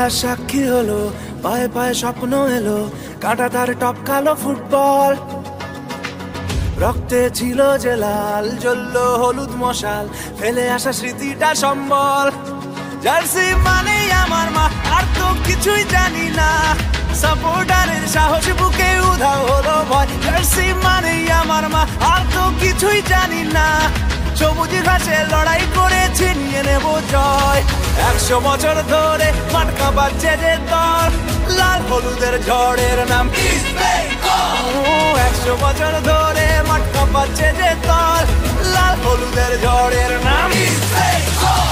ইতিহাস সাক্ষী হলো, পায়ে পায়ে স্বপ্ন এলো, কাঁটা তার টপকালো ফুটবল। রক্তে ছিল যে লাল, জ্বলল হলুদ মশাল, ফেলে আসা স্মৃতিটা সম্বল। জার্সি মানেই আমার মা, আর তো কিছুই জানি না। সাপোর্টারের সাহস বুকে উধাও হলো ভয়। জার্সি মানেই আমার মা, আর তো কিছুই জানি না। সবুজ ঘাসে লড়াই করেছি, নিয়ে নেব জয়। 100 বছর ধরে মাঠ কাঁপাচ্ছে যে দল, লাল হলুদের ঝড়ের নাম ইস্ট বেঙ্গল। 100 বছর ধরে মাঠ কাঁপাচ্ছে যে দল, লাল হলুদের ঝড়ের নাম ইস্ট বেঙ্গল।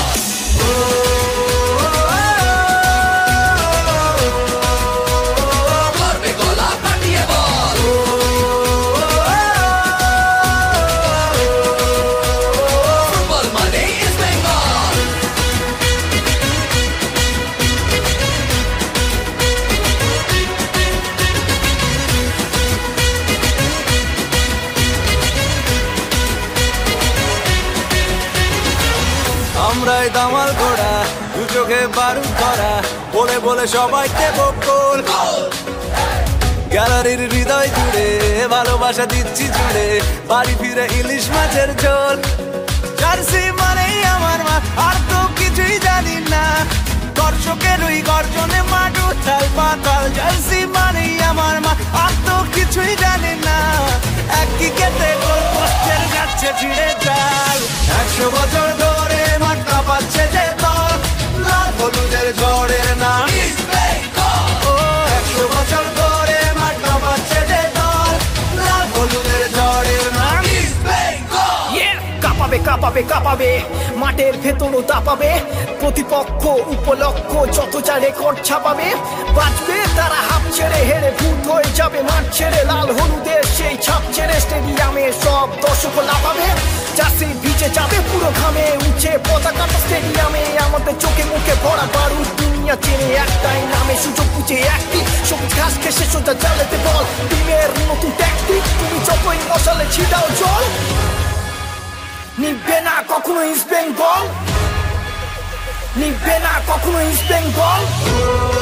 আমরাই দামাল ঘোড়া, দু চোখে বারুদ ধরা, বলে বলে সবাইকে বকুল। গ্যালারির হৃদয় জুড়ে ভালোবাসা দিচ্ছি জুড়ে, বাড়ি ফিরে ইলিশ মাছের ঝোল। জার্সি মানেই আমার মা, আর তো কিছুই জানি না। দর্শকের ওই গর্জনে মাঠ উথাল পাতাল। জার্সি মানেই আমার মা, আর তো কিছুই জানি না। একই কেটে গোল পোস্টের যাচ্ছে ছিঁড়ে চাল। 100 বছর ধরে মাঠ কাঁপাচ্ছে যে দল, লাল হলুদের ঝড়ের নাম ইস্ট বেঙ্গল। 100 বছর ধরে মাঠ কাঁপাচ্ছে যে দল, লাল হলুদের ঝড়ের নাম ইস্ট বেঙ্গল। কাঁপাবে কাঁপাবে কাঁপাবে, মাঠের ভেতরও দাপাবে। প্রতিপক্ষ উপলক্ষ যত যা রেকর্ড ছাপাবে। বাঁচবে তারা হাফ ছেড়ে, হেরে ভূত হয়ে যাবে মাঠ ছেড়ে। লাল হলুদের সেই ছাপ ছেড়ে স্টেডিয়ামে সব দর্শক লাফাবে। জার্সি ভিজে যাবে পুরো ঘামে, উঠে পতাকাটা স্টেডিয়ামে। আমাদের চোখে মুখে ভরা বারুদ, দুনিয়া চেনে একটাই নামে। সুযোগ বুঝে একটি সবুজ ঘাস ঘেসে সোজা জালেতে বল। টিমের নতুন ট্যাকটিক, তুমি যতই মশালে ছিটাও জল, নিবে না কখনো ইস্ট বেঙ্গল, নিবে না কখনো ইস্ট বেঙ্গল।